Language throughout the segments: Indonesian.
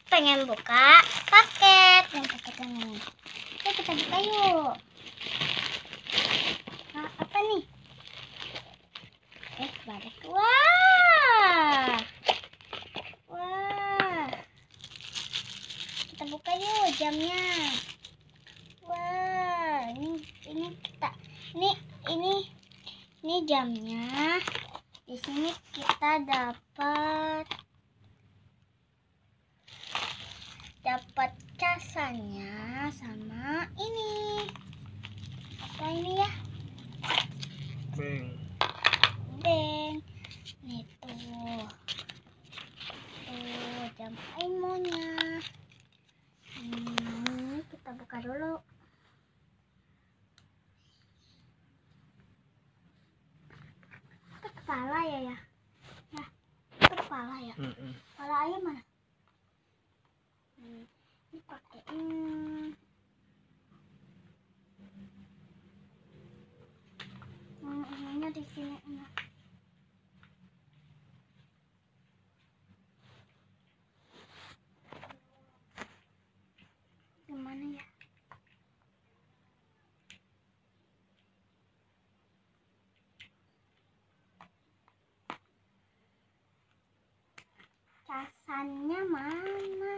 pengen buka paket yang paketnya. Yuk kita buka yuk. Nah, apa nih? Balik. Wah. Wah. Kita buka yuk jamnya. Wah, ini kita ini jamnya. Di sini kita dapat casannya sama ini. Apa ini ya? Beng. Nih tuh jam Aimonya. Kita buka dulu. Itu kepala ya. Nah, itu kepala ya. Kepala ayam mana? Ini pakai ininya di sini. Gimana ya? Casannya mana?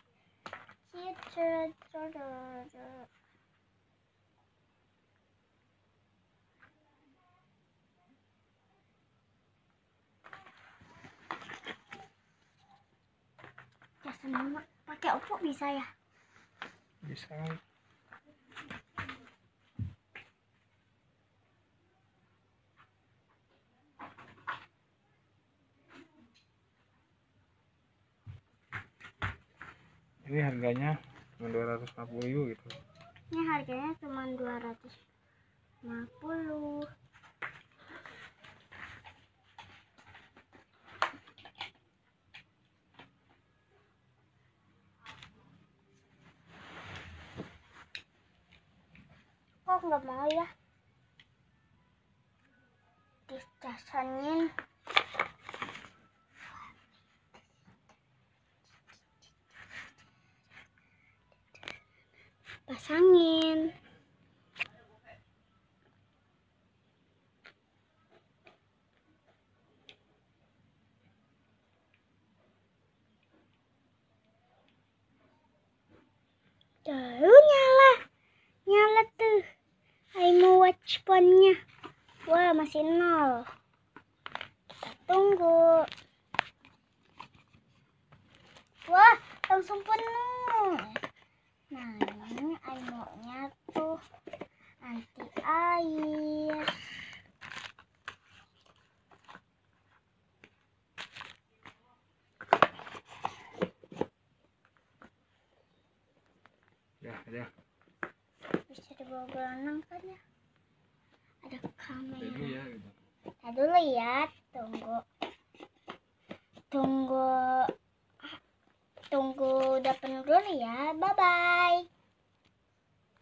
Casannya pakai oppo bisa ya? Bisa. Ini harganya cuma 250 gitu. Ini harganya cuma 250. Kok nggak mau ya? Dicasanin. Pasangin. Lalu nyala tuh Aimo Watch Phone-nya. Wah, masih 0. Kita tunggu. Wah, langsung penuh. Nah, ini Aimo-nya tuh anti air. Ya. Bisa dibawa berenang kan ya? Ada kamera. Dulu ya gitu. Nah, dulu ya, tunggu udah penuh dulu ya. Bye bye.